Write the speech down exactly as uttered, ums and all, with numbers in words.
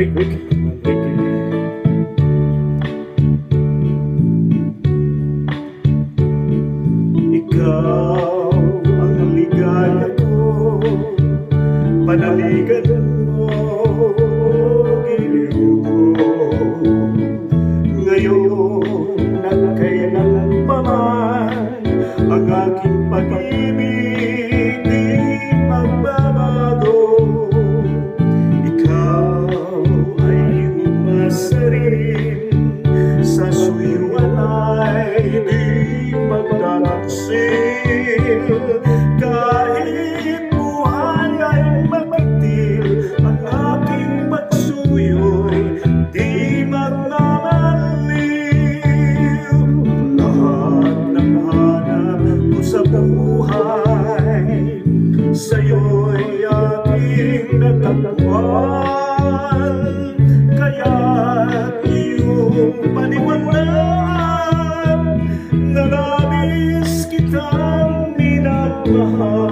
Manrique, Manrique. Ikaw ang ligaya ko, panaligan mo, giliw ko. Ngayon at kailanman ang aking pag-ibig di magbabago. Ikaw ay umasarin sa suyuan ay di magtataksil. Kahit buhay ay makitil, ang aking pagsuyo'y di magmamaliw. Lahat ng hanap ko sa buhay, sa'yo'y aking natagpuan. Kaya't iyong paniwalaan na labis kitang minamahal.